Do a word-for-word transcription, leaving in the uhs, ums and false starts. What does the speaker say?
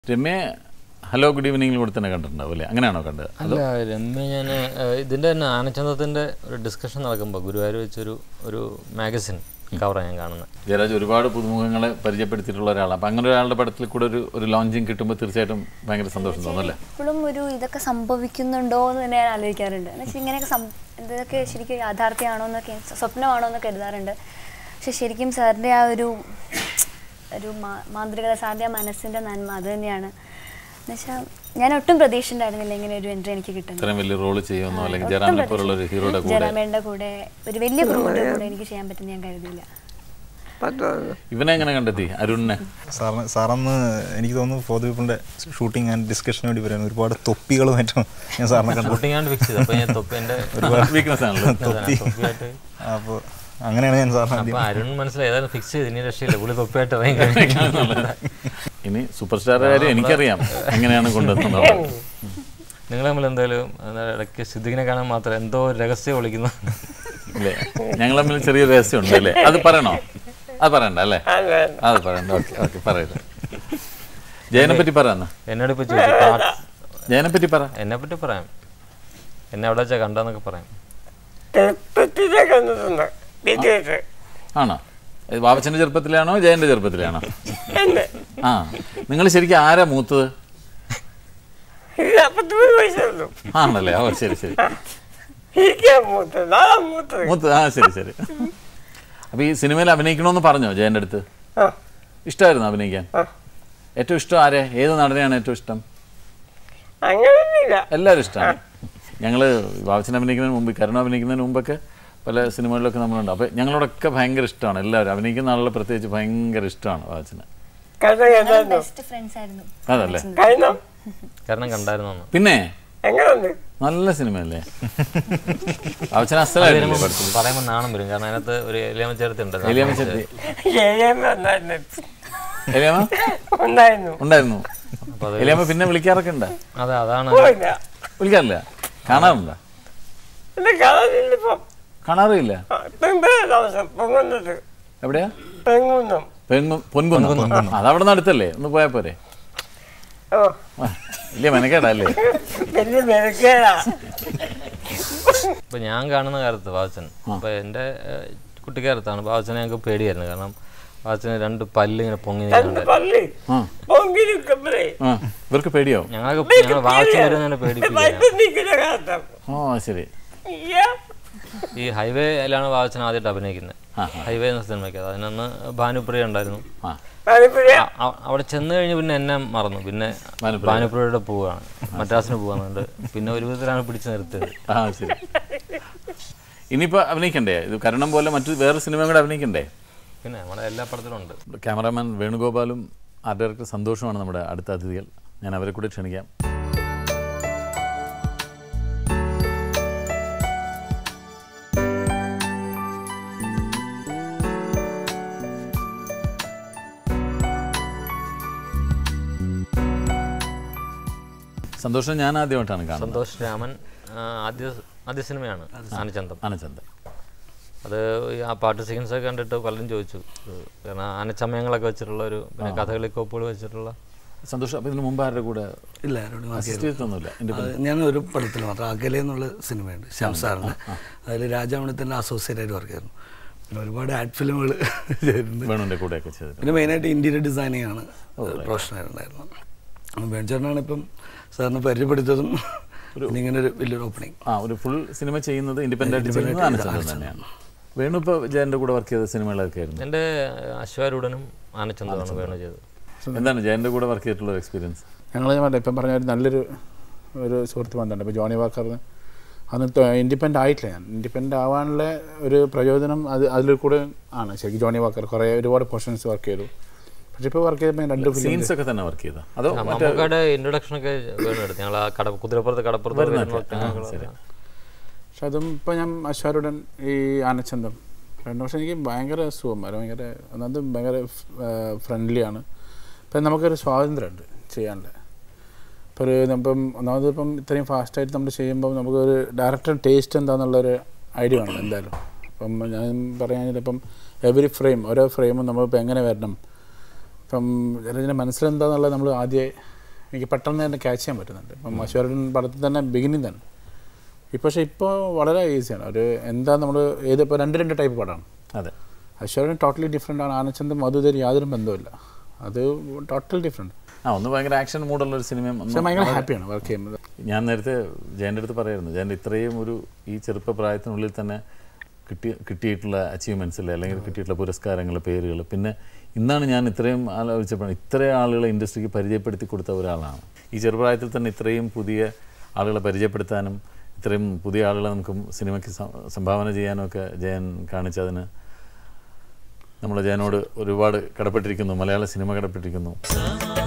Ramya hello good ഈവനിങ്ങിൽ കൂടെ തന്നെ കണ്ടിട്ടുണ്ടാവും അല്ലേ? അങ്ങനെയാണോ കണ്ടത്? അല്ല, രമ്യ ഞാൻ ഇതിൻ്റെ തന്നെ ആനച്ചന്തത്തിൻ്റെ ഒരു ഡിസ്കഷൻ നടക്കുമ്പോൾ ഗുരുവായൂർ വെച്ചൊരു ഒരു മാഗസിൻ കവറാണ് ഞാൻ കാണുന്നത്. ജയരാജ് ഒരുപാട് പുതുമുഖങ്ങളെ പരിചയപ്പെടുത്തിയിട്ടുള്ള ഒരാളാണ്. അപ്പം അങ്ങനെ ഒരാളുടെ പടത്തിൽ കൂടെ ഒരു ഒരു ലോഞ്ചിങ് കിട്ടുമ്പോൾ തീർച്ചയായിട്ടും ഭയങ്കര സന്തോഷം തോന്നുന്നല്ലേ? ഇപ്പോഴും ഒരു ഇതൊക്കെ സംഭവിക്കുന്നുണ്ടോ എന്ന് തന്നെ ഞാൻ ആലോചിക്കാറുണ്ട്. എന്ന് വെച്ചാൽ ഇങ്ങനെയൊക്കെ ഇതൊക്കെ ശരിക്കും യാഥാർത്ഥ്യമാണോ എന്നൊക്കെ സ്വപ്നമാണോ എന്ന് കരുതാറുണ്ട്. പക്ഷെ ശരിക്കും സാറിൻ്റെ ആ ഒരു ഒരു മാന്ത്രികത, സാറിൻ്റെ ആ മനസ്സിൻ്റെ നന്മ അത് തന്നെയാണ്. എന്നുവെച്ചാൽ ഞാൻ ഒട്ടും പ്രതീക്ഷ ഉണ്ടായിരുന്നില്ല ഇങ്ങനെ ഒരു എൻട്രി എനിക്ക് കിട്ടുന്നത്. ജയറാമേൻ്റെ കൂടെ ഒരു വലിയ ക്രൂവിൻ്റെ കൂടെ എനിക്ക് ചെയ്യാൻ പറ്റുന്ന ഞാൻ കരുതിയില്ല. ഇവനെ എങ്ങനെ കണ്ടെത്തി അരുണിനെ? സാറിന് സാറന്ന് എനിക്ക് തോന്നുന്നു ഫോർ പീപ്പിളിൻ്റെ ഷൂട്ടിംഗ് ആൻഡ് ഡിസ്കഷന് വേണ്ടി പറയാൻ ഒരുപാട് തൊപ്പികളുമായിട്ടും ഞാൻ സാറിനെ കണ്ടു. ഒരുപാട് വീക്ക്നെസ് ആണല്ലോ തൊപ്പി. അപ്പോൾ അങ്ങനെയാണ് ഞാൻ സാറിന് അരുൺ മനസ്സിലായി ഫിക്സ് ചെയ്ത് ഇനി രക്ഷയില്ല, പുള്ളി തൊപ്പിയായിട്ട് ഇനി സൂപ്പർ സ്റ്റാറുടെ കാര്യം എനിക്കറിയാം എങ്ങനെയാണ് കൊണ്ടുവന്നത്. നിങ്ങൾ തമ്മിൽ എന്തായാലും ഇടയ്ക്ക് സിദ്ദിഖിനെ കാണാൻ മാത്രം എന്തോ രഹസ്യം വിളിക്കുന്നു അല്ലേ? ഞങ്ങൾ തമ്മിൽ ചെറിയൊരു രഹസ്യം ഉണ്ട് അല്ലേ? അത് പറയണോ? അത് പറയണ്ട അല്ലേ? അത് പറയണ്ട. ഓക്കെ ഓക്കെ പറയില്ല. ജയനെ പറ്റി പറയാന്ന എന്നോട് ഇപ്പൊ ചോദിച്ചു. ജയനെ പറ്റി പറ. എന്നെ പറ്റി പറയാം. എന്നെ അവിടെ വെച്ചാൽ കണ്ടെന്നൊക്കെ പറയാം. ആണോ? ബാബച്ചന്റെ ചെറുപ്പത്തിലാണോ ജയന്റെ ചെറുപ്പത്തിലാണോ? ആ, നിങ്ങൾ ശരിക്കും ആരാ മൂത്തത്? ആണല്ലേ? ഓ ശരി ശരി മൂത്തത്. ആ ശരി ശരി. അപ്പൊ ഈ സിനിമയിൽ അഭിനയിക്കണമെന്ന് പറഞ്ഞോ ജയന്റെ അടുത്ത്? ഇഷ്ടമായിരുന്നു അഭിനയിക്കാൻ? ഏറ്റവും ഇഷ്ടം ആരെ? ഏത് നടനെയാണ് ഏറ്റവും ഇഷ്ടം? എല്ലാവരും ഇഷ്ടമാണ്. ഞങ്ങള് ബാബച്ചൻ അഭിനയിക്കുന്നതിന് മുമ്പ്, കരുണ അഭിനയിക്കുന്നതിന് മുമ്പൊക്കെ പല സിനിമകളിലൊക്കെ നമ്മളുണ്ട്. അപ്പോൾ ഞങ്ങളോടൊക്കെ ഭയങ്കര ഇഷ്ടമാണ് എല്ലാവരും. അഭിനയിക്കുന്ന ആളുകളെ പ്രത്യേകിച്ച് ഭയങ്കര ഇഷ്ടമാണ് ബാബച്ചന്. അതല്ലേ? കാരണം കണ്ടായിരുന്നു. പിന്നെ നല്ല സിനിമയല്ലേ ബാബച്ചൻ? അസലായിരുന്നു. പറയുമ്പോൾ നാണം വരും, കാരണം അതിനകത്ത് ഒരു എലിയാമ്മ ചേർത്തുണ്ട്. എലിയാമ്മ ചേർത്തി എലിയാമ്മ ഉണ്ടായിരുന്നു. എലിയാമ്മ പിന്നെ വിളിക്കാറൊക്കെ ഉണ്ട്? അതെ, അതാണ്. വിളിക്കാറില്ല? കാണാറുണ്ടോ? കാണാറില്ല. എവിടെയാ? പൊൻകുന്നം. അതവിടെ നിന്ന് അടുത്തല്ലേ? ഒന്ന് പോയാ പോരെ? വലിയ മെനക്കേടല്ലേ? ഇപ്പൊ ഞാൻ കാണുന്ന കാലത്ത് ബാബച്ചൻ, അപ്പൊ എന്റെ കുട്ടിക്കാലത്താണ് ബാബച്ചനെ ഞങ്ങൾക്ക് പേടിയായിരുന്നു. കാരണം ബാബച്ചന് രണ്ട് പല്ല് ഇങ്ങനെ പൊങ്ങി ഇവർക്ക് പേടിയോ? ഞങ്ങൾക്ക് ഞങ്ങൾ ബാബച്ചൻ വരുന്ന പേടിപ്പിക്കുക. ഓ ശരി. ഈ ഹൈവേയിലാണ് ബാബച്ചൻ ആദ്യമായിട്ട് അഭിനയിക്കുന്നത്. ഹൈവേ എന്ന സിനിമയ്ക്ക് അതിനന്ന് ഭാനുപ്രിയ ഉണ്ടായിരുന്നു. അവിടെ ചെന്ന് കഴിഞ്ഞ് പിന്നെ എന്നെ മറന്നു. പിന്നെ ഭാനുപ്രിയയുടെ പോവുകയാണ്, മദ്രാസിന് പോകാന്നുണ്ട്. പിന്നെ ഒരു വിധത്തിലാണ് പിടിച്ചു നിർത്തിയത്. ആ ശരി. ഇനിയിപ്പോ അഭിനയിക്കണ്ടേ? ഇത് കരുണം പോലെ മറ്റു വേറെ സിനിമ കൂടെ അഭിനയിക്കണ്ടേ? പിന്നെ നമ്മുടെ എല്ലാ പടത്തിലും ഉണ്ട്. ക്യാമറാമാൻ വേണുഗോപാലും ആർട്ട് ഡയറക്ടർ സന്തോഷമാണ് നമ്മുടെ അടുത്ത അതിഥികൾ. ഞാൻ അവരെ കൂടി ക്ഷണിക്കാം. സന്തോഷം ഞാൻ ആദ്യമായിട്ടാണ് കാണുന്നത്. സന്തോഷ് രാമൻ ആദ്യ ആദ്യ സിനിമയാണ് ആനച്ചന്തം. ആനച്ചന്തം. അത് ആ പാട്ട് സീക്വൻസ് ഒക്കെ കണ്ടിട്ട് പലരും ചോദിച്ചു. കാരണം ആനച്ചമയങ്ങളൊക്കെ വെച്ചിട്ടുള്ള ഒരു, പിന്നെ കഥകളി കോപ്പുകൾ വെച്ചിട്ടുള്ള. സന്തോഷം. അപ്പോൾ ഇതിന് മുമ്പ് ആരുടെ കൂടെ? ഇല്ല, ഞാൻ ഒരു പടത്തിൽ മാത്രം, അകലെ എന്നുള്ള സിനിമയുണ്ട് ശ്യാം സാറിൻ്റെ. അതിൽ രാജാമണത്തിൻ്റെ അസോസിയേറ്റ് ആയിട്ട് വർക്ക് ആയിരുന്നു. പിന്നെ ഒരുപാട് ആഡ് ഫിലിമുകൾ വേണുവിൻ്റെ കൂടെയൊക്കെ ചെയ്തു. പിന്നെ മെയിനായിട്ട് ഇൻറ്റീരിയർ ഡിസൈനിങ് ആണ് പ്രൊഫഷണലായിട്ടുണ്ടായിരുന്നത്. വേണിച്ചേട്ടനാണ് ഇപ്പം സാറിന് പരിചയപ്പെടുത്തതും ഇങ്ങനെ ഒരു വലിയൊരു ഓപ്പണിങ്. ആ, ഒരു ഫുൾ സിനിമ ചെയ്യുന്നത് ഇൻഡിപെൻഡൻ്റ് ചെയ്യുന്നത് ആനച്ചന്തം തന്നെയാണ്. വേണു ഇപ്പോൾ ജയൻ്റെ കൂടെ വർക്ക് ചെയ്ത സിനിമകളൊക്കെ ആയിരുന്നു. എൻ്റെ അശ്വാരൂഢനും ആനച്ചന്തമാണ് വേണു ചെയ്തത്. എന്താണ് ജയൻ്റെ കൂടെ വർക്ക് ചെയ്തിട്ടുള്ള എക്സ്പീരിയൻസ്? ഞങ്ങൾ ഇപ്പം പറഞ്ഞ ഒരു നല്ലൊരു ഒരു സുഹൃത്ത് ബന്ധമുണ്ട്. ഇപ്പോൾ ജോണി വാക്കറിന് അന്ന് ഇൻഡിപെൻഡൻ്റ് ആയിട്ടില്ല. ഞാൻ ഇൻഡിപെൻഡൻ്റ് ആവാനുള്ള ഒരു പ്രചോദനം അത് അതിൽ കൂടെ ആണ്. ശരിക്കും ജോണി വാക്കർ കുറേ ഒരുപാട് പോർഷൻസ് വർക്ക് ചെയ്തു. പക്ഷെ ഇപ്പോൾ വർക്ക് ചെയ്തപ്പോൾ രണ്ട് സീൻസ് ഒക്കെ തന്നെ വർക്ക് ചെയ്താൽ അതോ മമ്മൂക്കയുടെ ഇൻട്രൊഡക്ഷൻ ഒക്കെ വേണമെടുത്ത് ഞങ്ങൾ ആ കട കുതിരപ്പുറത്ത് കടപ്പുറത്ത്. പക്ഷെ അതും ഇപ്പോൾ ഞാൻ അശ്വാരുടൻ ഈ ആനച്ചന്തം രണ്ട് വർഷം എനിക്ക് ഭയങ്കര സുഖം, ഭയങ്കര ഒന്നത് ഭയങ്കര ഫ്രണ്ട്ലിയാണ്. ഇപ്പം നമുക്കൊരു സ്വാതന്ത്ര്യമുണ്ട് ചെയ്യാനുള്ള. ഇപ്പോൾ ഒരു ഇപ്പം ഒന്നാമത് ഇപ്പം ഇത്രയും ഫാസ്റ്റായിട്ട് നമ്മൾ ചെയ്യുമ്പോൾ നമുക്കൊരു ഡയറക്ടർ ടേസ്റ്റ് എന്താണെന്നുള്ളൊരു ഐഡിയ വേണം എന്തായാലും. അപ്പം ഞാൻ പറയാനില്ല, ഇപ്പം എവറി ഫ്രെയിം ഓരോ ഫ്രെയിമും നമ്മളിപ്പോൾ എങ്ങനെ വരണം, ഇപ്പം ഇതിൻ്റെ മനസ്സിലെന്താണെന്നുള്ളത് നമ്മൾ ആദ്യം എനിക്ക് പെട്ടെന്ന് തന്നെ ക്യാച്ച് ചെയ്യാൻ പറ്റുന്നുണ്ട്. ഇപ്പം അശ്വരൻ പടത്തിൽ തന്നെ ബിഗിനിങ് തന്നെ ഇപ്പോൾ. പക്ഷേ ഇപ്പോൾ വളരെ ഈസിയാണ്. ഒരു എന്താ നമ്മൾ ഏത് ഇപ്പോൾ രണ്ട് രണ്ട് ടൈപ്പ് പടമാണ്. അതെ, അശ്വരൻ ടോട്ടലി ഡിഫറെൻ്റ് ആണ്. ആനച്ചന്തും അതും ഇതും യാതൊരു ബന്ധമില്ല. അത് ടോട്ടൽ ഡിഫറെൻറ്റ്. ആ ഒന്ന് ഭയങ്കര ആക്ഷൻ മൂഡുള്ളൊരു സിനിമയും ഭയങ്കര ഹാപ്പിയാണ് വർക്ക് ചെയ്യുന്നത്. ഞാൻ നേരത്തെ ജയൻ്റെ അടുത്ത് പറയായിരുന്നു, ജയൻ്റെ ഇത്രയും ഒരു ഈ ചെറുപ്പപ്രായത്തിനുള്ളിൽ തന്നെ കിട്ടി കിട്ടിയിട്ടുള്ള അച്ചീവ്മെൻറ്റ്സിൽ അല്ലെങ്കിൽ കിട്ടിയിട്ടുള്ള പുരസ്കാരങ്ങൾ, പേരുകൾ, പിന്നെ ഇന്നാണ് ഞാൻ ഇത്രയും ആലോചിച്ചപ്പോൾ ഇത്രയും ആളുകളെ ഇൻഡസ്ട്രിക്ക് പരിചയപ്പെടുത്തി കൊടുത്ത ഒരാളാണ്. ഈ ചെറുപ്രായത്തിൽ തന്നെ ഇത്രയും പുതിയ ആളുകളെ പരിചയപ്പെടുത്താനും ഇത്രയും പുതിയ ആളുകളെ നമുക്ക് സിനിമയ്ക്ക് സംഭാവന ചെയ്യാനും ഒക്കെ ജയൻ കാണിച്ചതിന് നമ്മൾ ജയനോട് ഒരുപാട് കടപ്പെട്ടിരിക്കുന്നു. മലയാള സിനിമ കടപ്പെട്ടിരിക്കുന്നു.